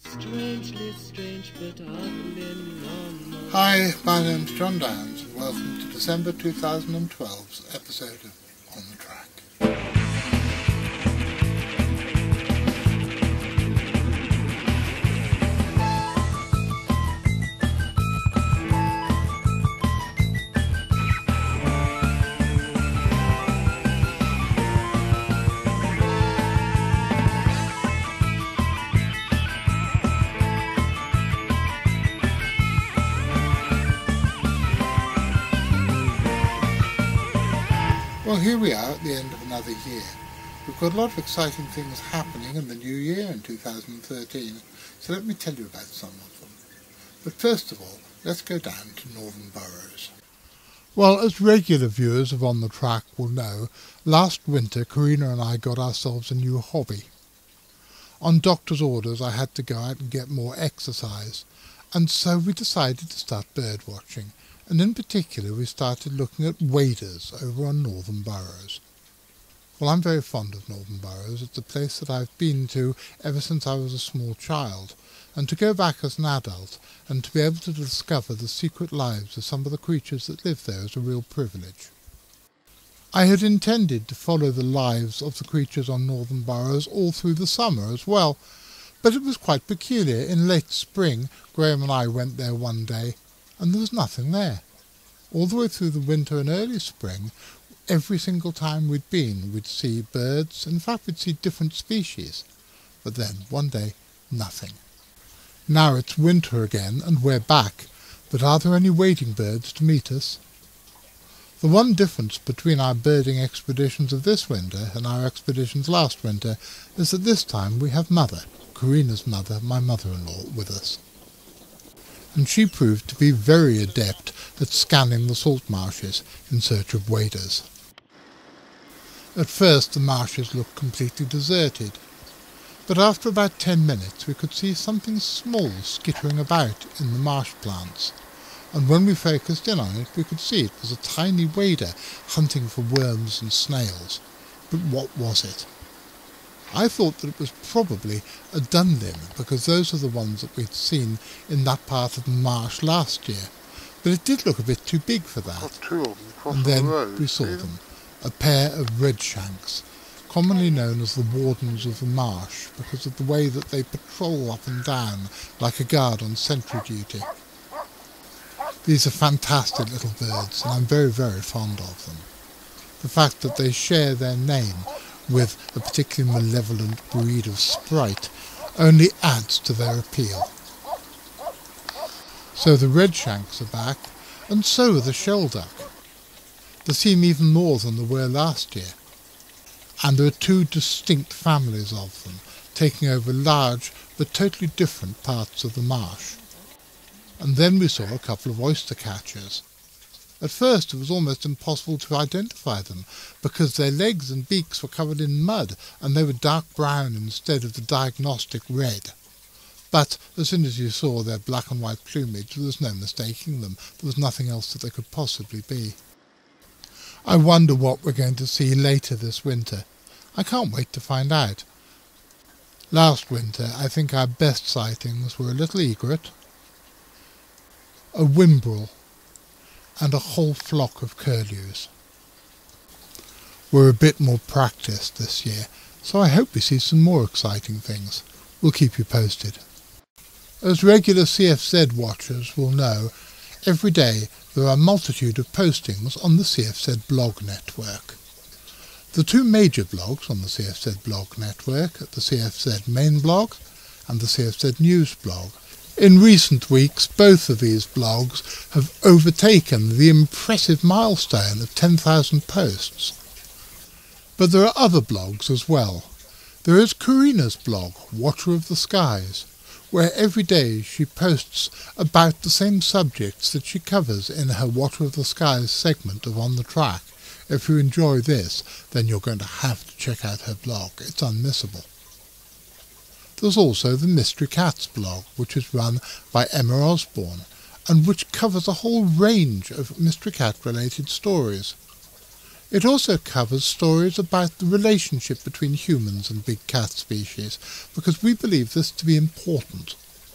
Strangely strange, but utterly normal. Hi, my name's John Downs, and welcome to December 2012's episode of On the Track. Well, here we are at the end of another year. We've got a lot of exciting things happening in the new year in 2013, so let me tell you about some of them. But first of all, let's go down to Northern burrows. Well, as regular viewers of On the Track will know, last winter Corinna and I got ourselves a new hobby. On doctor's orders I had to go out and get more exercise, and so we decided to start bird watching. And in particular we started looking at waders over on Northern burrows. Well, I'm very fond of Northern burrows. It's a place that I've been to ever since I was a small child, and to go back as an adult and to be able to discover the secret lives of some of the creatures that live there is a real privilege. I had intended to follow the lives of the creatures on Northern burrows all through the summer as well, but it was quite peculiar. In late spring, Graham and I went there one day, and there was nothing there. All the way through the winter and early spring, every single time we'd been, we'd see birds. In fact, we'd see different species. But then, one day, nothing. Now it's winter again, and we're back, but are there any wading birds to meet us? The one difference between our birding expeditions of this winter and our expeditions last winter is that this time we have Mother, Corinna's mother, my mother-in-law, with us. And she proved to be very adept at scanning the salt marshes in search of waders. At first the marshes looked completely deserted, but after about 10 minutes we could see something small skittering about in the marsh plants, and when we focused in on it we could see it was a tiny wader hunting for worms and snails. But what was it? I thought that it was probably a dunlin, because those are the ones that we'd seen in that part of the marsh last year, but it did look a bit too big for that. And then we saw them, a pair of redshanks, commonly known as the wardens of the marsh because of the way that they patrol up and down like a guard on sentry duty. These are fantastic little birds, and I'm very, very fond of them. The fact that they share their name with a particularly malevolent breed of sprite only adds to their appeal. So the redshanks are back, and so are the shelduck. They seem even more than they were last year, and there are two distinct families of them, taking over large but totally different parts of the marsh. And then we saw a couple of oyster catchers. At first it was almost impossible to identify them, because their legs and beaks were covered in mud, and they were dark brown instead of the diagnostic red. But as soon as you saw their black and white plumage, there was no mistaking them. There was nothing else that they could possibly be. I wonder what we're going to see later this winter. I can't wait to find out. Last winter I think our best sightings were a little egret, a whimbrel, and a whole flock of curlews. We're a bit more practiced this year, so I hope we see some more exciting things. We'll keep you posted. As regular CFZ watchers will know, every day there are a multitude of postings on the CFZ blog network. The two major blogs on the CFZ blog network are the CFZ main blog and the CFZ news blog. In recent weeks, both of these blogs have overtaken the impressive milestone of 10,000 posts. But there are other blogs as well. There is Corinna's blog, Watcher of the Skies, where every day she posts about the same subjects that she covers in her Watcher of the Skies segment of On the Track. If you enjoy this, then you're going to have to check out her blog. It's unmissable. There's also the Mystery Cats blog, which is run by Emma Osborne, and which covers a whole range of mystery cat related stories. It also covers stories about the relationship between humans and big cat species, because we believe this to be important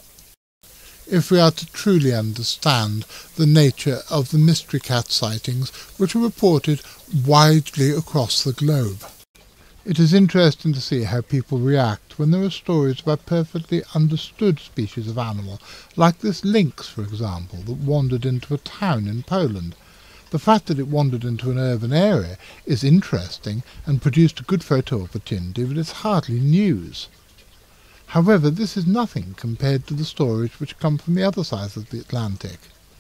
if we are to truly understand the nature of the mystery cat sightings which are reported widely across the globe. It is interesting to see how people react when there are stories about perfectly understood species of animal, like this lynx, for example, that wandered into a town in Poland. The fact that it wandered into an urban area is interesting and produced a good photo opportunity, but it's hardly news. However, this is nothing compared to the stories which come from the other side of the Atlantic.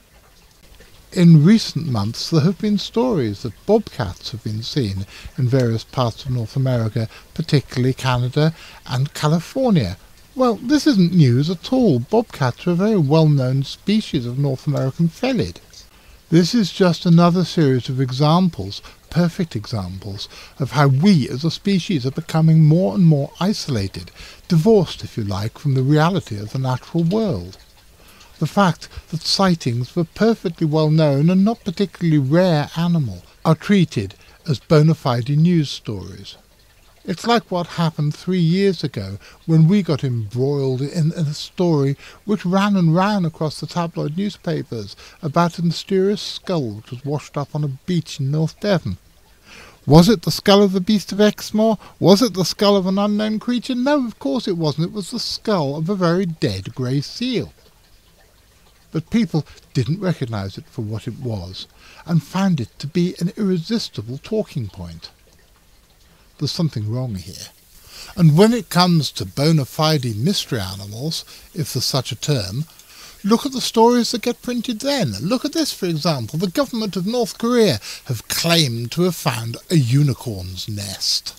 In recent months there have been stories that bobcats have been seen in various parts of North America, particularly Canada and California. Well, this isn't news at all. Bobcats are a very well-known species of North American felid. This is just another series of examples, perfect examples, of how we as a species are becoming more and more isolated, divorced, if you like, from the reality of the natural world. The fact that sightings of a perfectly well-known and not particularly rare animal are treated as bona fide news stories. It's like what happened 3 years ago when we got embroiled in a story which ran and ran across the tabloid newspapers about a mysterious skull which was washed up on a beach in North Devon. Was it the skull of the beast of Exmoor? Was it the skull of an unknown creature? No, of course it wasn't. It was the skull of a very dead grey seal. But people didn't recognise it for what it was, and found it to be an irresistible talking point. There's something wrong here. And when it comes to bona fide mystery animals, if there's such a term, look at the stories that get printed then. Look at this, for example. The government of North Korea have claimed to have found a unicorn's nest.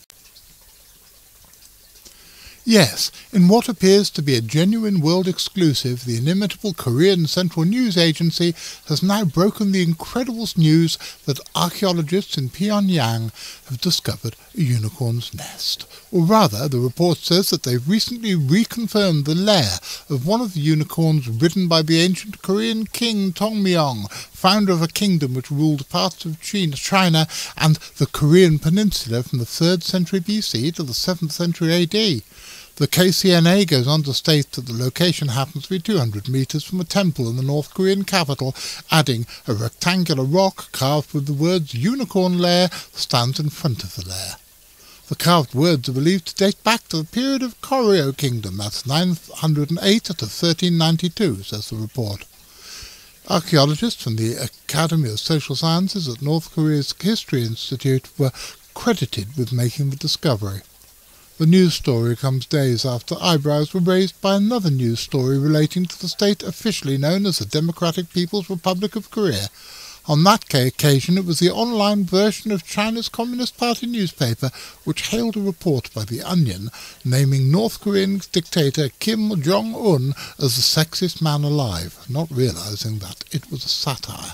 Yes, in what appears to be a genuine world exclusive, the inimitable Korean Central News Agency has now broken the incredible news that archaeologists in Pyongyang have discovered a unicorn's nest. Or rather, the report says that they've recently reconfirmed the lair of one of the unicorns ridden by the ancient Korean king Tongmyong, founder of a kingdom which ruled parts of China and the Korean peninsula from the 3rd century BC to the 7th century AD. The KCNA goes on to state that the location happens to be 200 metres from a temple in the North Korean capital, adding a rectangular rock carved with the words Unicorn Lair stands in front of the lair. The carved words are believed to date back to the period of Koryo Kingdom, that's 908 to 1392, says the report. Archaeologists from the Academy of Social Sciences at North Korea's History Institute were credited with making the discovery. The news story comes days after eyebrows were raised by another news story relating to the state officially known as the Democratic People's Republic of Korea. On that occasion it was the online version of China's Communist Party newspaper which hailed a report by The Onion naming North Korean dictator Kim Jong-un as the sexiest man alive, not realising that it was a satire.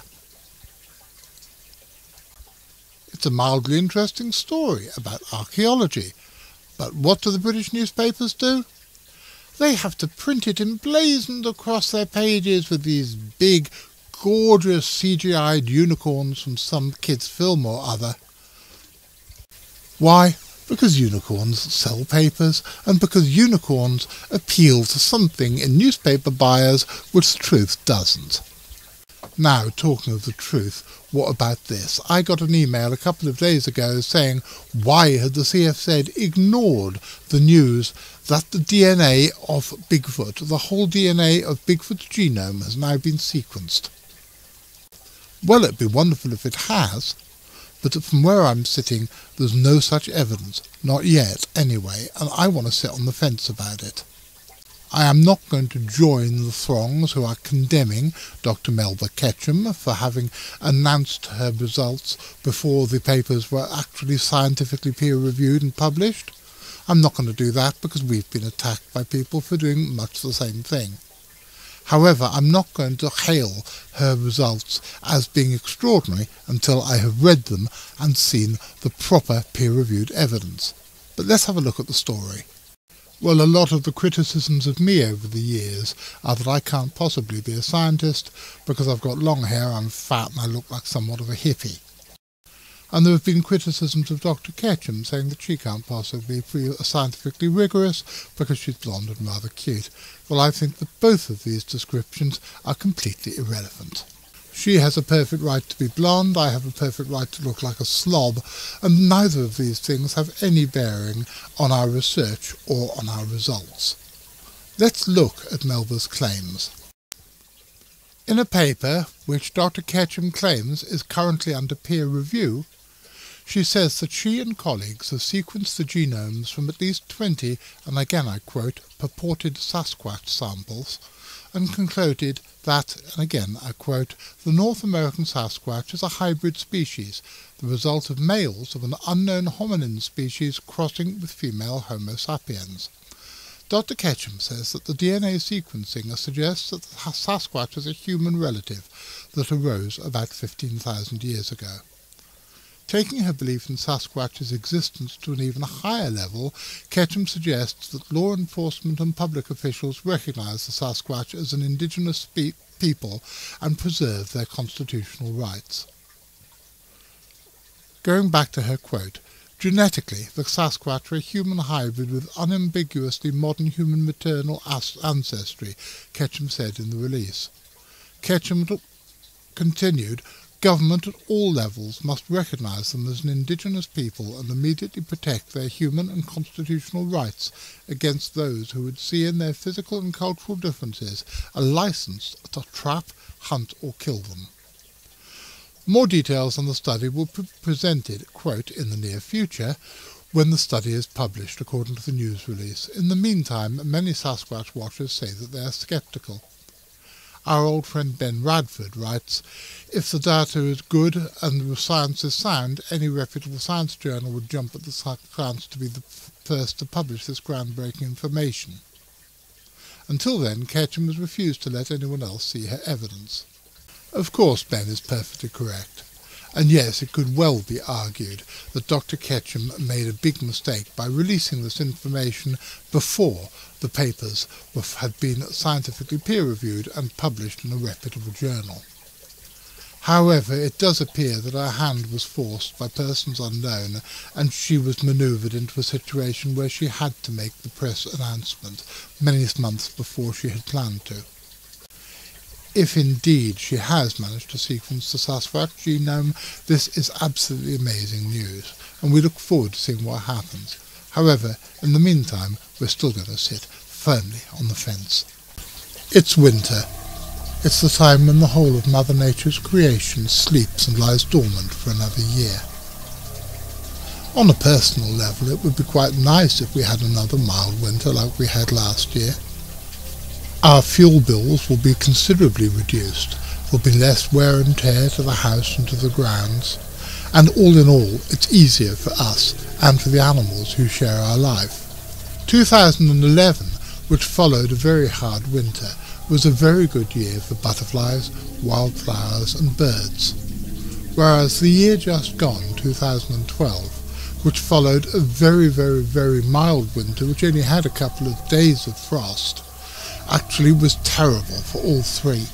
It's a mildly interesting story about archaeology. But what do the British newspapers do? They have to print it emblazoned across their pages with these big, gorgeous CGI'd unicorns from some kid's film or other. Why? Because unicorns sell papers, and because unicorns appeal to something in newspaper buyers which the truth doesn't. Now, talking of the truth, what about this? I got an email a couple of days ago saying why had the CFZ ignored the news that the DNA of Bigfoot, the whole DNA of Bigfoot's genome, has now been sequenced. Well, it'd be wonderful if it has, but from where I'm sitting there's no such evidence, not yet anyway, and I want to sit on the fence about it. I am not going to join the throngs who are condemning Dr. Melba Ketchum for having announced her results before the papers were actually scientifically peer-reviewed and published. I'm not going to do that because we've been attacked by people for doing much the same thing. However, I'm not going to hail her results as being extraordinary until I have read them and seen the proper peer-reviewed evidence. But let's have a look at the story. Well, a lot of the criticisms of me over the years are that I can't possibly be a scientist because I've got long hair, I'm fat and I look like somewhat of a hippie. and there have been criticisms of Dr. Ketchum saying that she can't possibly be scientifically rigorous because she's blonde and rather cute. Well, I think that both of these descriptions are completely irrelevant. She has a perfect right to be blonde, I have a perfect right to look like a slob, and neither of these things have any bearing on our research or on our results. Let's look at Melba's claims. In a paper, which Dr. Ketchum claims is currently under peer review, she says that she and colleagues have sequenced the genomes from at least 20, and again I quote, purported Sasquatch samples, and concluded that, and again I quote, the North American Sasquatch is a hybrid species, the result of males of an unknown hominin species crossing with female Homo sapiens. Dr. Ketchum says that the DNA sequencing suggests that the Sasquatch is a human relative that arose about 15,000 years ago. Taking her belief in Sasquatch's existence to an even higher level, Ketchum suggests that law enforcement and public officials recognise the Sasquatch as an indigenous people and preserve their constitutional rights. Going back to her quote, genetically, the Sasquatch are a human hybrid with unambiguously modern human maternal ancestry, Ketchum said in the release. Ketchum continued, government at all levels must recognise them as an indigenous people and immediately protect their human and constitutional rights against those who would see in their physical and cultural differences a licence to trap, hunt or kill them. More details on the study will be presented, quote, in the near future, when the study is published, according to the news release. In the meantime, many Sasquatch watchers say that they are sceptical. Our old friend Ben Radford writes, if the data is good and the science is sound, any reputable science journal would jump at the chance to be the first to publish this groundbreaking information. Until then, Ketchum has refused to let anyone else see her evidence. Of course, Ben is perfectly correct. And yes, it could well be argued that Dr. Ketchum made a big mistake by releasing this information before the papers had been scientifically peer-reviewed and published in a reputable journal. However, it does appear that her hand was forced by persons unknown, and she was manoeuvred into a situation where she had to make the press announcement many months before she had planned to. If indeed she has managed to sequence the Sasquatch genome, this is absolutely amazing news, and we look forward to seeing what happens. However, in the meantime, we're still going to sit firmly on the fence. It's winter. It's the time when the whole of Mother Nature's creation sleeps and lies dormant for another year. On a personal level, it would be quite nice if we had another mild winter like we had last year. Our fuel bills will be considerably reduced, there will be less wear and tear to the house and to the grounds, and all in all it's easier for us and for the animals who share our life. 2011, which followed a very hard winter, was a very good year for butterflies, wildflowers and birds, whereas the year just gone, 2012, which followed a very mild winter which only had a couple of days of frost, actually was terrible for all three.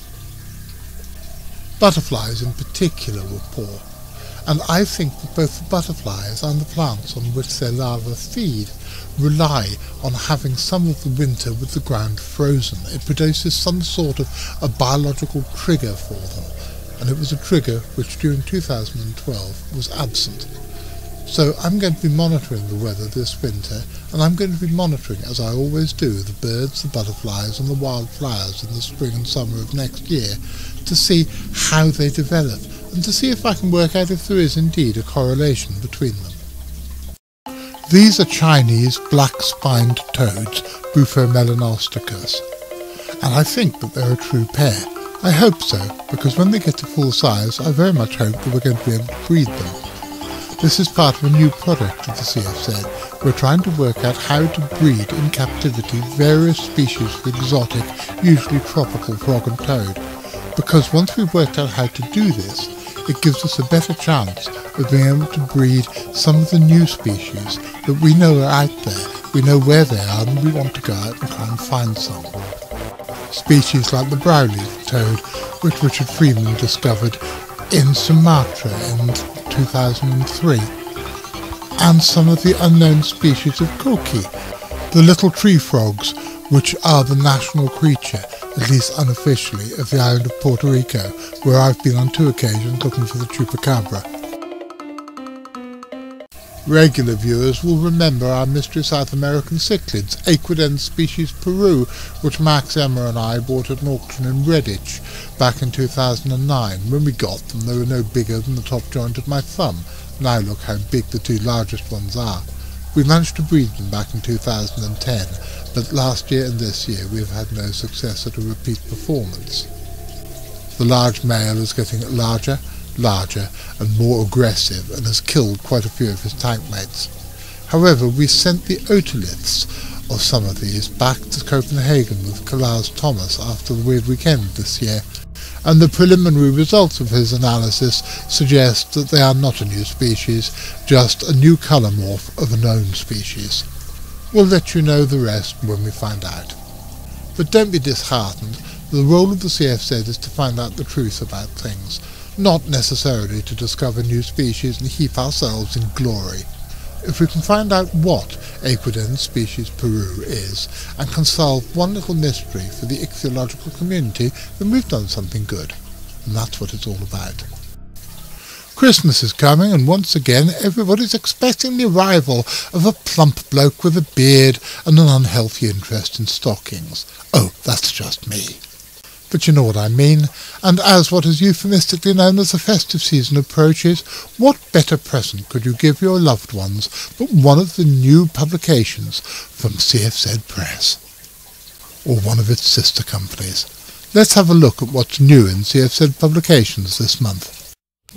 Butterflies in particular were poor, and I think that both the butterflies and the plants on which their larvae feed rely on having some of the winter with the ground frozen. It produces some sort of a biological trigger for them, and it was a trigger which during 2012 was absent. So I'm going to be monitoring the weather this winter, and I'm going to be monitoring, as I always do, the birds, the butterflies and the wildflowers in the spring and summer of next year to see how they develop and to see if I can work out if there is indeed a correlation between them. These are Chinese black-spined toads, Bufo melanosticus, and I think that they're a true pair. I hope so, because when they get to full size I very much hope that we're going to be able to breed them. This is part of a new project of the CFZ. We're trying to work out how to breed in captivity various species of exotic, usually tropical frog and toad, because once we've worked out how to do this, it gives us a better chance of being able to breed some of the new species that we know are out there. We know where they are and we want to go out and try and find some. Species like the brown-leaved toad, which Richard Freeman discovered in Sumatra in 2003, and some of the unknown species of koki, the little tree frogs, which are the national creature, at least unofficially, of the island of Puerto Rico, where I've been on 2 occasions looking for the chupacabra. Regular viewers will remember our mystery South American cichlids, Aquidens species Peru, which Max, Emma and I bought at an auction in Redditch back in 2009. When we got them, they were no bigger than the top joint of my thumb. Now look how big the 2 largest ones are. We managed to breed them back in 2010, but last year and this year we have had no success at a repeat performance. The large male is getting larger and more aggressive and has killed quite a few of his tank mates. However, we sent the otoliths of some of these back to Copenhagen with Klaus Thomas after the Weird Weekend this year, and the preliminary results of his analysis suggest that they are not a new species, just a new colour morph of a known species. We'll let you know the rest when we find out. But don't be disheartened. The role of the CFZ is to find out the truth about things, not necessarily to discover new species and heap ourselves in glory. If we can find out what Aquidens species Peru is, and can solve one little mystery for the ichthyological community, then we've done something good. And that's what it's all about. Christmas is coming, and once again everybody's expecting the arrival of a plump bloke with a beard and an unhealthy interest in stockings. Oh, that's just me. But you know what I mean, and as what is euphemistically known as the festive season approaches, what better present could you give your loved ones but one of the new publications from CFZ Press, or one of its sister companies? Let's have a look at what's new in CFZ publications this month.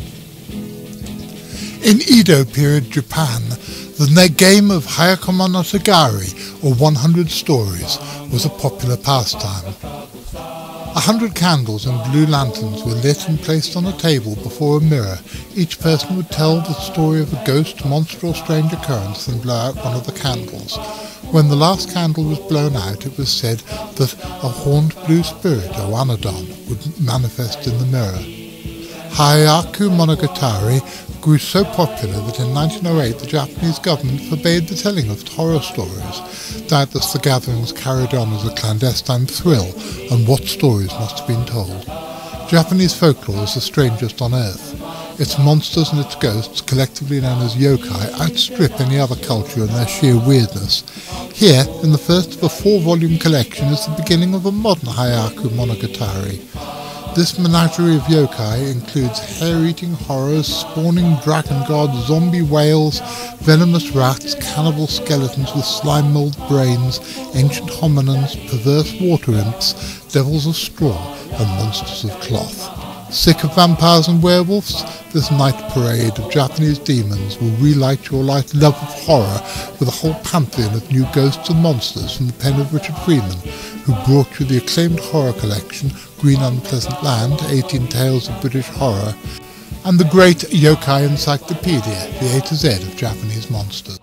In Edo period Japan, the game of Hayakama no Tagari, or 100 stories, was a popular pastime. 100 candles and blue lanterns were lit and placed on a table before a mirror. Each person would tell the story of a ghost, monster or strange occurrence and blow out one of the candles. When the last candle was blown out, it was said that a horned blue spirit, or anurans, would manifest in the mirror. Hayaku Monogatari grew so popular that in 1908 the Japanese government forbade the telling of horror stories. Doubtless the gatherings carried on as a clandestine thrill, and what stories must have been told. Japanese folklore is the strangest on earth. Its monsters and its ghosts, collectively known as yokai, outstrip any other culture in their sheer weirdness. Here, in the first of a 4-volume collection, is the beginning of a modern Hayaku Monogatari. This menagerie of yokai includes hair-eating horrors, spawning dragon gods, zombie whales, venomous rats, cannibal skeletons with slime-mold brains, ancient hominins, perverse water imps, devils of straw, and monsters of cloth. Sick of vampires and werewolves? This night parade of Japanese demons will relight your love of horror with a whole pantheon of new ghosts and monsters from the pen of Richard Freeman, who brought you the acclaimed horror collection Green Unpleasant Land, 18 Tales of British Horror, and the great Yokai Encyclopedia, the A to Z of Japanese monsters.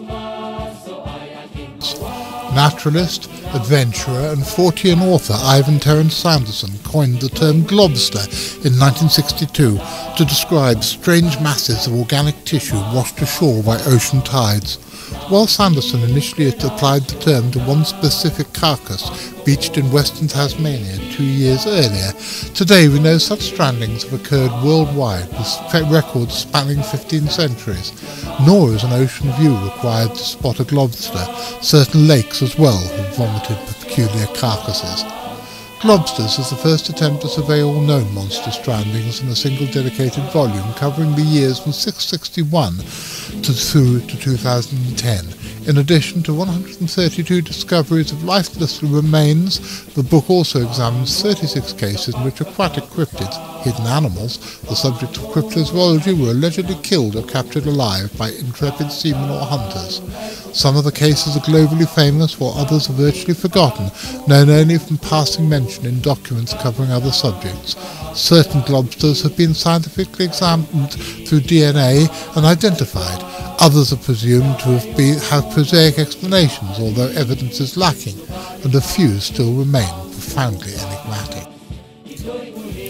Naturalist, adventurer and Fortean author Ivan Terence Sanderson coined the term globster in 1962 to describe strange masses of organic tissue washed ashore by ocean tides. While Sanderson initially applied the term to one specific carcass beached in western Tasmania 2 years earlier, today we know such strandings have occurred worldwide with records spanning 15 centuries. Nor is an ocean view required to spot a globster. Certain lakes as well have vomited peculiar carcasses. Globsters is the first attempt to survey all known monster strandings in a single dedicated volume covering the years from 661 through to 2010. In addition to 132 discoveries of lifeless remains, the book also examines 36 cases in which aquatic cryptids, hidden animals, the subject of cryptozoology, were allegedly killed or captured alive by intrepid seamen or hunters. Some of the cases are globally famous, while others are virtually forgotten, known only from passing mention in documents covering other subjects. Certain globsters have been scientifically examined through DNA and identified. Others are presumed to have prosaic explanations, although evidence is lacking, and a few still remain profoundly enigmatic.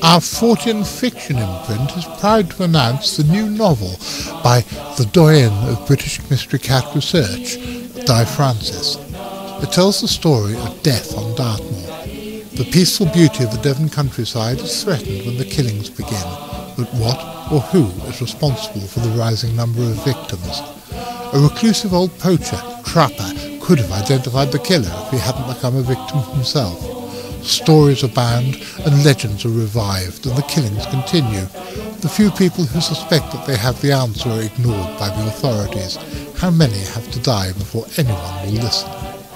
Our Fortean fiction imprint is proud to announce the new novel by the doyen of British mystery cat research, Di Francis. It tells the story of death on Dartmoor. The peaceful beauty of the Devon countryside is threatened when the killings begin, but what or who is responsible for the rising number of victims? A reclusive old poacher, trapper, could have identified the killer if he hadn't become a victim himself. Stories abound and legends are revived, and the killings continue. The few people who suspect that they have the answer are ignored by the authorities. How many have to die before anyone will listen?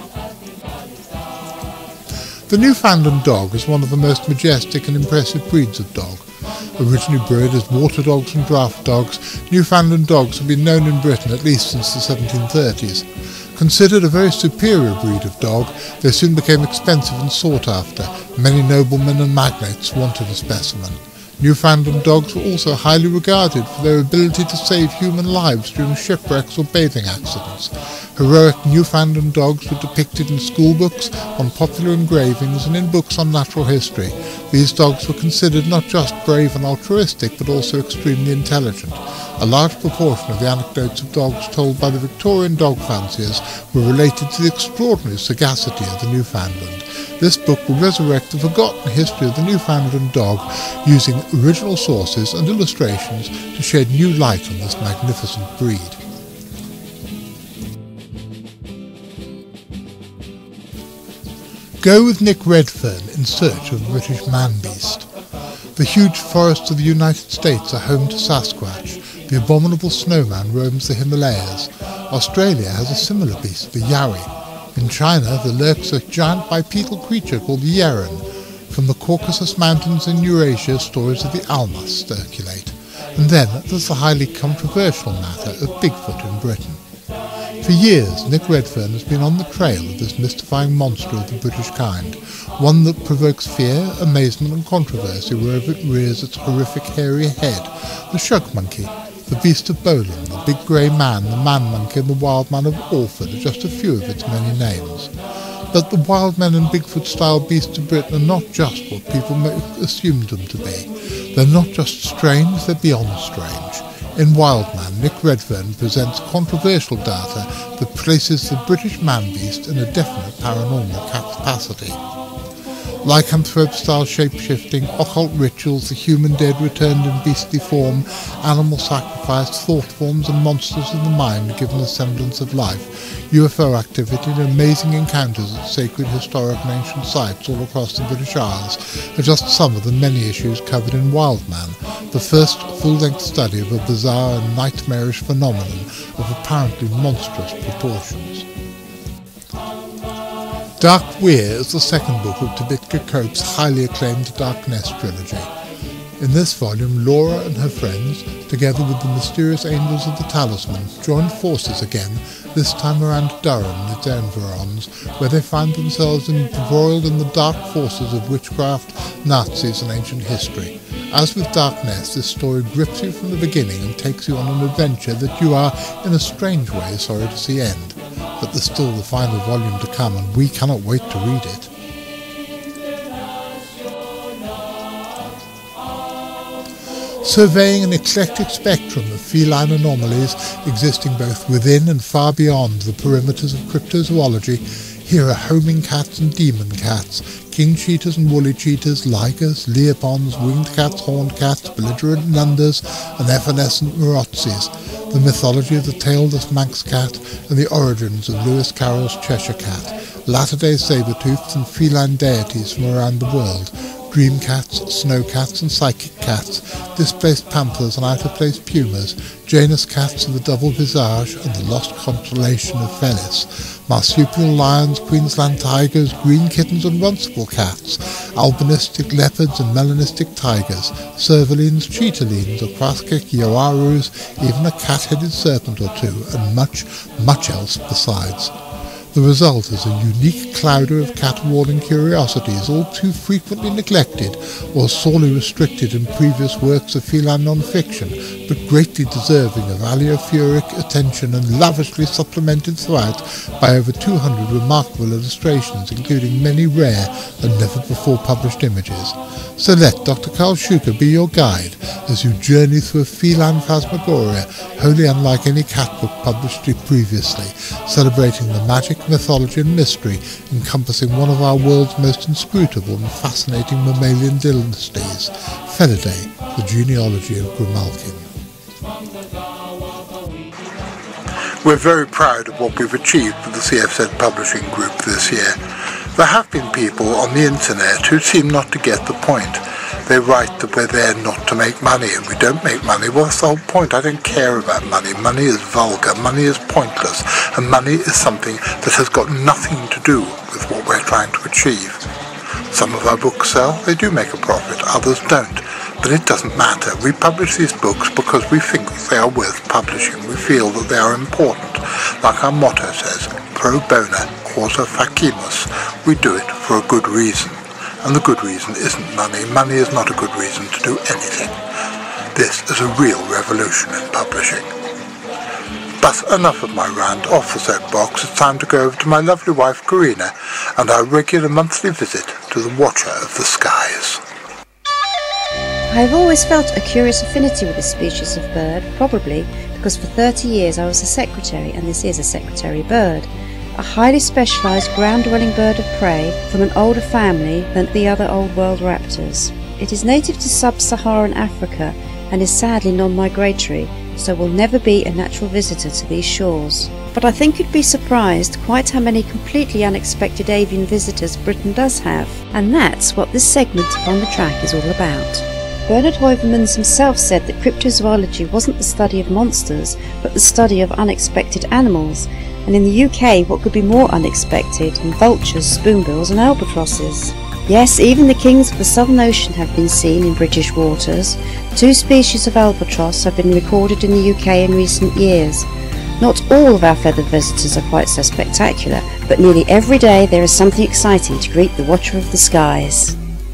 The Newfoundland dog is one of the most majestic and impressive breeds of dog. Originally bred as water dogs and draft dogs, Newfoundland dogs have been known in Britain at least since the 1730s. Considered a very superior breed of dog, they soon became expensive and sought after. Many noblemen and magnates wanted a specimen. Newfoundland dogs were also highly regarded for their ability to save human lives during shipwrecks or bathing accidents. Heroic Newfoundland dogs were depicted in schoolbooks, on popular engravings, and in books on natural history. These dogs were considered not just brave and altruistic, but also extremely intelligent. A large proportion of the anecdotes of dogs told by the Victorian dog fanciers were related to the extraordinary sagacity of the Newfoundland. This book will resurrect the forgotten history of the Newfoundland dog, using original sources and illustrations to shed new light on this magnificent breed. Go with Nick Redfern in search of a British man-beast. The huge forests of the United States are home to Sasquatch. The abominable snowman roams the Himalayas. Australia has a similar beast, the Yowie. In China, there lurks a giant bipedal creature called the Yeren. From the Caucasus Mountains in Eurasia, stories of the Almas circulate. And then there's the highly controversial matter of Bigfoot in Britain. For years, Nick Redfern has been on the trail of this mystifying monster of the British kind, one that provokes fear, amazement and controversy wherever it rears its horrific hairy head, the shug monkey, the beast of Bolan, the big grey man, the man monkey and the wild man of Alford are just a few of its many names. But the wild men and Bigfoot-style beasts of Britain are not just what people may assume them to be. They're not just strange, they're beyond strange. In Wildman, Nick Redfern presents controversial data that places the British man-beast in a definite paranormal capacity. Lycanthrope-style shape-shifting, occult rituals, the human dead returned in beastly form, animal sacrifice, thought forms and monsters of the mind given a semblance of life, UFO activity and amazing encounters at sacred, historic and ancient sites all across the British Isles are just some of the many issues covered in Wildman, the first full-length study of a bizarre and nightmarish phenomenon of apparently monstrous proportions. Dark Weir is the second book of Tabitha Coates' highly acclaimed Dark Nest trilogy. In this volume, Laura and her friends, together with the mysterious angels of the Talisman, join forces again, this time around Durham and its environs, where they find themselves embroiled in the dark forces of witchcraft, Nazis and ancient history. As with Dark Nest, this story grips you from the beginning and takes you on an adventure that you are, in a strange way, sorry to see end. But there's still the final volume to come, and we cannot wait to read it. Surveying an eclectic spectrum of feline anomalies existing both within and far beyond the perimeters of cryptozoology, here are homing cats and demon cats, king cheetahs and woolly cheetahs, ligers, leopons, winged cats, horned cats, belligerent nunders, and evanescent marotsis, the mythology of the tailless Manx cat, and the origins of Lewis Carroll's Cheshire cat, latter-day saber-toothed and feline deities from around the world, dream cats, snow cats and psychic cats, displaced panthers and out-of-place pumas, Janus cats and the double visage and the lost constellation of Felis, marsupial lions, Queensland tigers, green kittens and runcible cats, albinistic leopards and melanistic tigers, cervalines, cheetahines, aquatic yoarus, even a cat-headed serpent or two, and much, much else besides. The result is a unique clouder of caterwauling curiosities, all too frequently neglected or sorely restricted in previous works of feline non-fiction, but greatly deserving of aliophoric attention and lavishly supplemented throughout by over 200 remarkable illustrations, including many rare and never-before-published images. So let Dr. Carl Schuker be your guide as you journey through a feline phantasmagoria wholly unlike any cat book published previously, celebrating the magic, mythology and mystery encompassing one of our world's most inscrutable and fascinating mammalian dynasties, Felidae, the genealogy of Grimalkin. We're very proud of what we've achieved with the CFZ publishing group this year. There have been people on the internet who seem not to get the point. They write that we're there not to make money and we don't make money. Well, that's the whole point. I don't care about money. Money is vulgar, money is pointless, and money is something that has got nothing to do with what we're trying to achieve. Some of our books sell, they do make a profit, others don't. But it doesn't matter. We publish these books because we think they are worth publishing. We feel that they are important. Like our motto says, pro bono causa facimus. We do it for a good reason. And the good reason isn't money. Money is not a good reason to do anything. This is a real revolution in publishing. But enough of my rant off the soapbox. It's time to go over to my lovely wife Corinna and our regular monthly visit to the Watcher of the Skies. I have always felt a curious affinity with this species of bird, probably because for 30 years I was a secretary, and this is a secretary bird. A highly specialised ground-dwelling bird of prey from an older family than the other Old World raptors. It is native to sub-Saharan Africa and is sadly non-migratory, so will never be a natural visitor to these shores. But I think you'd be surprised quite how many completely unexpected avian visitors Britain does have, and that's what this segment of On the Track is all about. Bernard Heuvelmans himself said that cryptozoology wasn't the study of monsters, but the study of unexpected animals, and in the UK what could be more unexpected than vultures, spoonbills and albatrosses? Yes, even the kings of the Southern Ocean have been seen in British waters. 2 species of albatross have been recorded in the UK in recent years. Not all of our feathered visitors are quite so spectacular, but nearly every day there is something exciting to greet the Watcher of the Skies.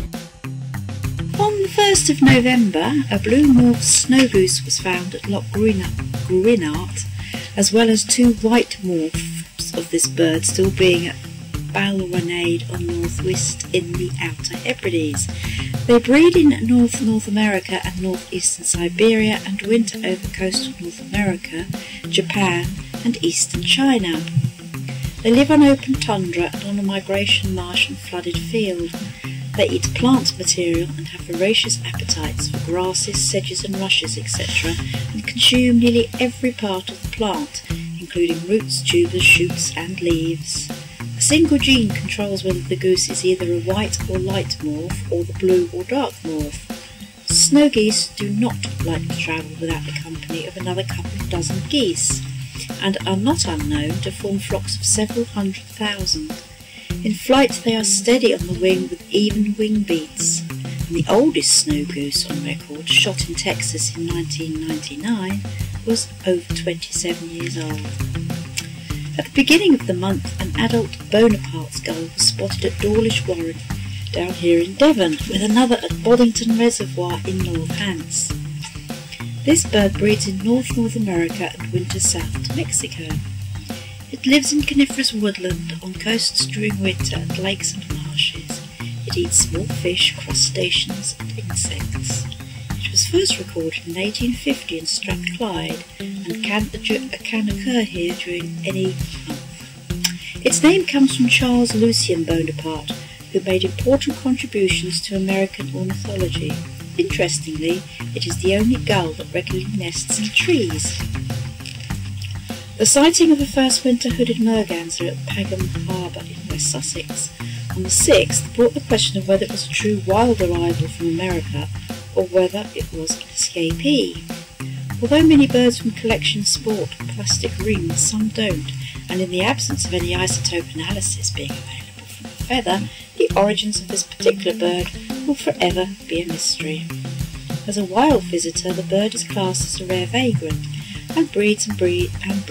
On the 1st of November, a blue morph snow goose was found at Loch Gwynnart, as well as 2 white morphs of this bird still being at Balwanade on northwest in the Outer Hebrides. They breed in North America and northeastern Siberia and winter over coastal North America, Japan and eastern China. They live on open tundra and on a migration marsh and flooded field. They eat plant material and have voracious appetites for grasses, sedges and rushes, etc., and consume nearly every part of the plant, including roots, tubers, shoots and leaves. A single gene controls whether the goose is either a white or light morph or the blue or dark morph. Snow geese do not like to travel without the company of another couple of dozen geese, and are not unknown to form flocks of several 100,000. In flight they are steady on the wing with even wing beats, and the oldest snow goose on record, shot in Texas in 1999, was over 27 years old. At the beginning of the month, an adult Bonaparte's gull was spotted at Dawlish Warren, down here in Devon, with another at Boddington Reservoir in North Hants. This bird breeds in North America and winters south to Mexico. It lives in coniferous woodland on coasts during winter and lakes and marshes. It eats small fish, crustaceans and insects. It was first recorded in 1850 in Strathclyde and can occur here during any month. Its name comes from Charles Lucien Bonaparte, who made important contributions to American ornithology. Interestingly, it is the only gull that regularly nests in trees. The sighting of the first winter hooded merganser at Pagham Harbour in West Sussex on the 6th brought the question of whether it was a true wild arrival from America or whether it was an escapee. Although many birds from collections sport plastic rings, some don't, and in the absence of any isotope analysis being available from the feather, the origins of this particular bird will forever be a mystery. As a wild visitor, the bird is classed as a rare vagrant, and breeds in the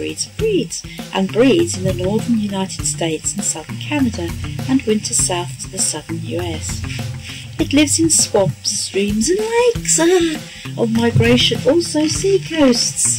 northern United States and southern Canada and winters south to the southern US. It lives in swamps, streams and lakes. On migration, also sea coasts.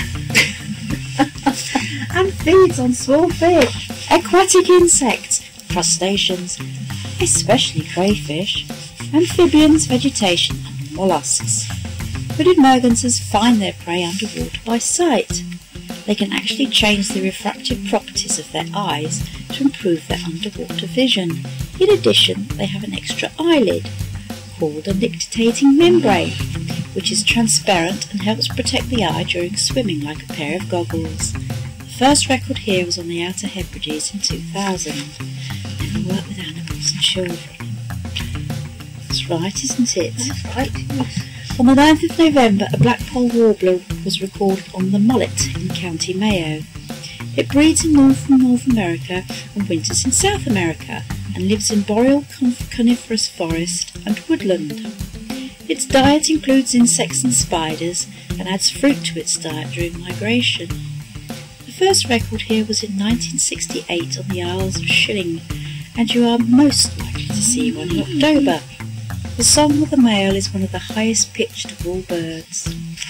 And feeds on small fish, aquatic insects, crustaceans, especially crayfish, amphibians, vegetation and mollusks. Hooded mergansers find their prey underwater by sight. They can actually change the refractive properties of their eyes to improve their underwater vision. In addition, they have an extra eyelid called a nictitating membrane, which is transparent and helps protect the eye during swimming like a pair of goggles. The first record here was on the Outer Hebrides in 2000. Never work with animals and children. That's right, isn't it? That's right. On the 9th of November, a black-polled warbler was recorded on the Mullet in County Mayo. It breeds in North America and winters in South America and lives in boreal coniferous forest and woodland. Its diet includes insects and spiders and adds fruit to its diet during migration. The first record here was in 1968 on the Isles of Schilling, and you are most likely to see one in October. The song of the male is one of the highest pitched of all birds.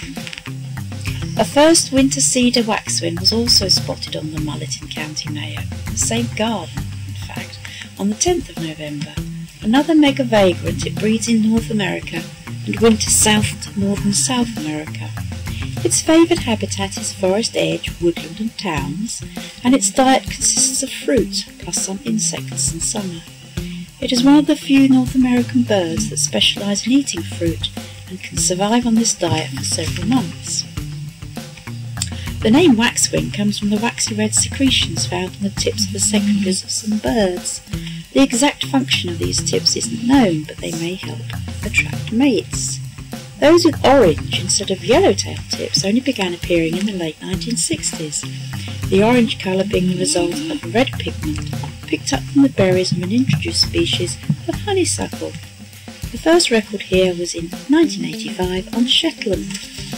A first winter cedar waxwing was also spotted on the Mullet in County Mayo, the same garden, in fact, on the 10th of November. Another mega vagrant, it breeds in North America and winters south to northern South America. Its favoured habitat is forest edge, woodland and towns, and its diet consists of fruit plus some insects in summer. It is one of the few North American birds that specialise in eating fruit and can survive on this diet for several months. The name waxwing comes from the waxy red secretions found on the tips of the secondaries of some birds. The exact function of these tips isn't known, but they may help attract mates. Those with orange instead of yellowtail tips only began appearing in the late 1960s, the orange colour being the result of a red pigment picked up from the berries of an introduced species of honeysuckle. The first record here was in 1985 on Shetland.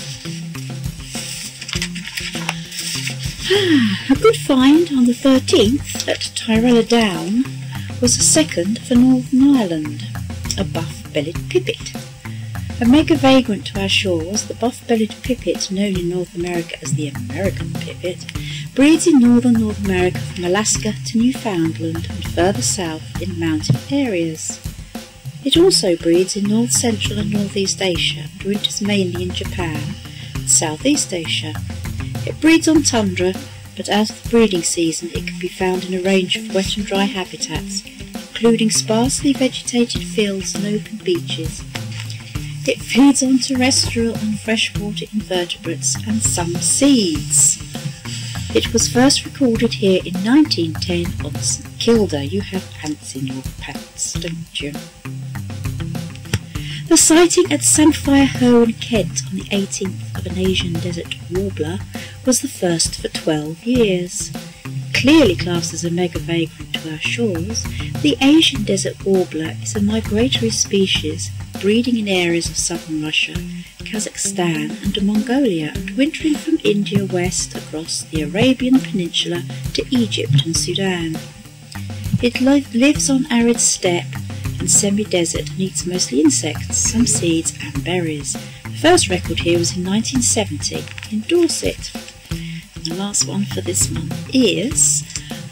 A good find on the 13th at Tyrella Down was a second for Northern Ireland, a buff-bellied pipit. A mega vagrant to our shores, the buff-bellied pipit, known in North America as the American pipit, breeds in northern North America from Alaska to Newfoundland and further south in mountain areas. It also breeds in North Central and Northeast Asia and winters mainly in Japan and Southeast Asia. It breeds on tundra, but out of the breeding season it can be found in a range of wet and dry habitats, including sparsely vegetated fields and open beaches. It feeds on terrestrial and freshwater invertebrates and some seeds. It was first recorded here in 1910 on St Kilda. You have ants in your pants, don't you? The sighting at Samphire Hoe in Kent on the 18th of an Asian desert warbler was the first for 12 years. Clearly classed as a mega vagrant to our shores, the Asian desert warbler is a migratory species breeding in areas of southern Russia, Kazakhstan and Mongolia, and wintering from India west across the Arabian Peninsula to Egypt and Sudan. It lives on arid steppe and semi-desert and eats mostly insects, some seeds and berries. The first record here was in 1970 in Dorset. And the last one for this month is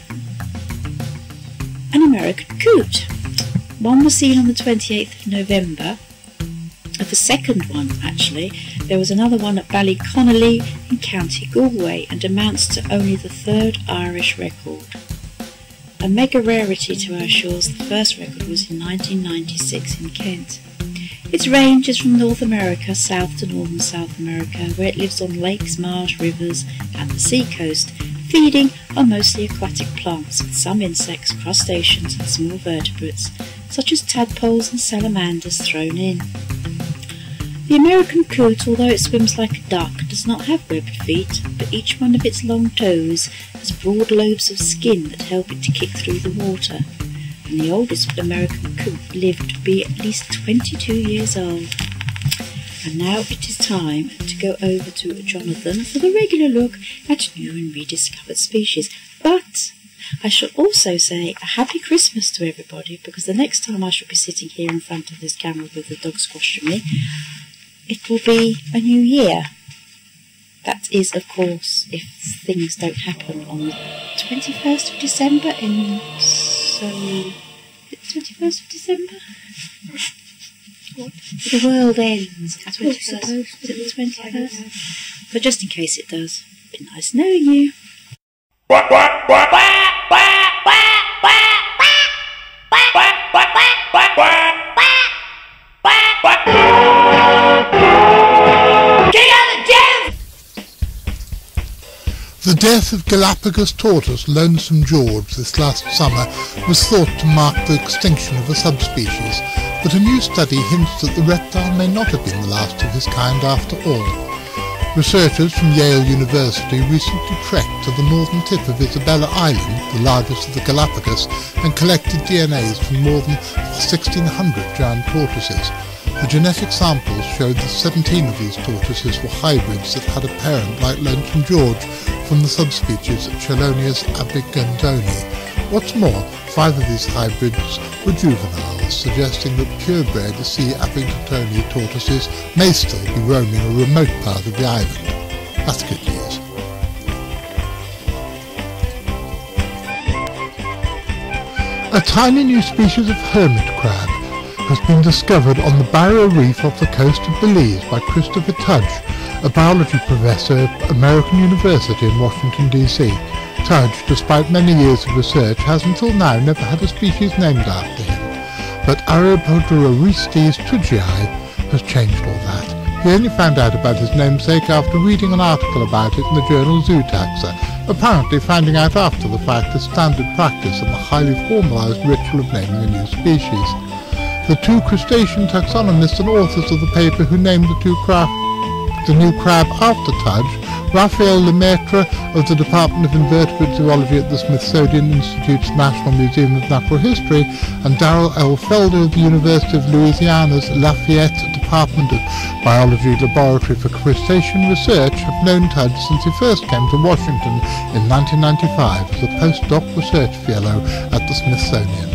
an American coot. One was seen on the 28th of November. The second one, actually, there was another one at Ballyconnolly in County Galway and amounts to only the third Irish record. A mega rarity to our shores, the first record was in 1996 in Kent. Its range is from North America south to northern South America, where it lives on lakes, marsh, rivers and the sea coast, feeding on mostly aquatic plants with some insects, crustaceans and small vertebrates, such as tadpoles and salamanders thrown in. The American coot, although it swims like a duck, does not have webbed feet, but each one of its long toes has broad lobes of skin that help it to kick through the water, and the oldest American coot lived to be at least 22 years old. And now it is time to go over to Jonathan for the regular look at new and rediscovered species. But I shall also say a happy Christmas to everybody, because the next time I shall be sitting here in front of this camera with the dog squashing me, it will be a new year. That is, of course, if things don't happen on the 21st of December so... Is it 21st of December? What? The world ends. Is it the 21st? But just in case it does, been nice knowing you. The death of Galapagos tortoise Lonesome George this last summer was thought to mark the extinction of a subspecies, but a new study hints that the reptile may not have been the last of his kind after all. Researchers from Yale University recently trekked to the northern tip of Isabella Island, the largest of the Galapagos, and collected DNAs from more than 1,600 giant tortoises. The genetic samples showed that 17 of these tortoises were hybrids that had a parent like Lonesome George from the subspecies Chelonius abigandoni. What's more, 5 of these hybrids were juveniles, suggesting that purebred C. abigandoni tortoises may still be roaming a remote part of the island. That's good news. A tiny new species of hermit crab has been discovered on the barrier reef off the coast of Belize by Christopher Tudge, a biology professor at American University in Washington, D.C. Tudge, despite many years of research, has until now never had a species named after him. But Arabodororhestes tudgii has changed all that. He only found out about his namesake after reading an article about it in the journal Zootaxa, apparently finding out after the fact is standard practice in the highly formalised ritual of naming a new species. The 2 crustacean taxonomists and authors of the paper who named the new crab after Tudge, Raphael Lemaitre of the Department of Invertebrate Zoology at the Smithsonian Institute's National Museum of Natural History, and Darrell L. Felder of the University of Louisiana's Lafayette Department of Biology Laboratory for Crustacean Research, have known Tudge since he first came to Washington in 1995 as a postdoc research fellow at the Smithsonian.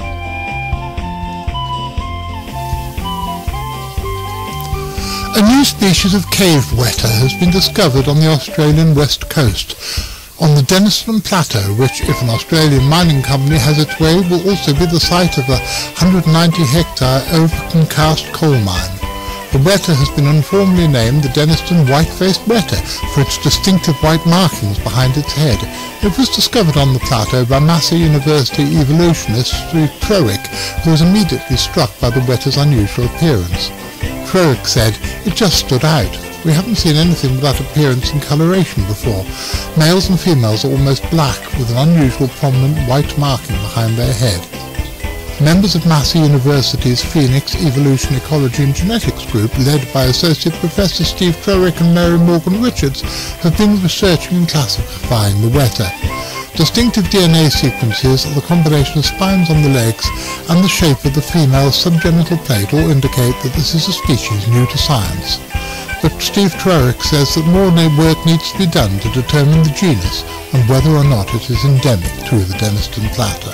A new species of cave weta has been discovered on the Australian west coast, on the Denniston Plateau, which, if an Australian mining company has its way, will also be the site of a 190-hectare Overcast coal mine. The weta has been informally named the Denniston white-faced weta for its distinctive white markings behind its head. It was discovered on the plateau by Massey University evolutionist Steve Trowrick, who was immediately struck by the weta's unusual appearance. Trowrick said, "It just stood out. We haven't seen anything with that appearance and coloration before. Males and females are almost black, with an unusual prominent white marking behind their head." Members of Massey University's Phoenix Evolution, Ecology and Genetics group, led by Associate Professor Steve Trowrick and Mary Morgan Richards, have been researching and classifying the weta. Distinctive DNA sequences of the combination of spines on the legs and the shape of the female's subgenital plate all indicate that this is a species new to science. But Steve Trowrick says that more work needs to be done to determine the genus and whether or not it is endemic to the Denniston Plateau.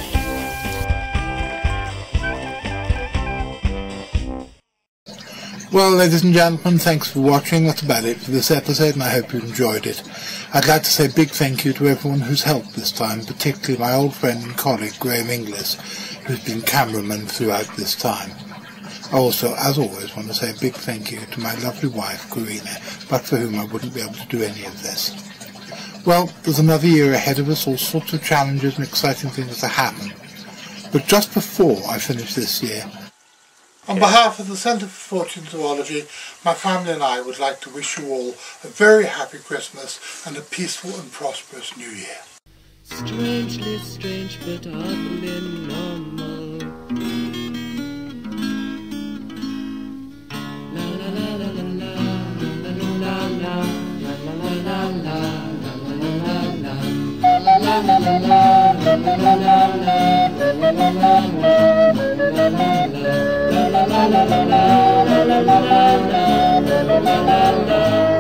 Well, ladies and gentlemen, thanks for watching. That's about it for this episode, and I hope you enjoyed it. I'd like to say a big thank you to everyone who's helped this time, particularly my old friend and colleague Graham Inglis, who's been cameraman throughout this time. I also, as always, want to say a big thank you to my lovely wife, Corinna, but for whom I wouldn't be able to do any of this. Well, there's another year ahead of us, all sorts of challenges and exciting things to happen. But just before I finish this year, on behalf of the Centre for Fortean Zoology, my family and I would like to wish you all a very happy Christmas and a peaceful and prosperous New Year. Strangely strange but oddly normal. La la la la la la la la la la la la la la. la la la la la la la la la la la la la.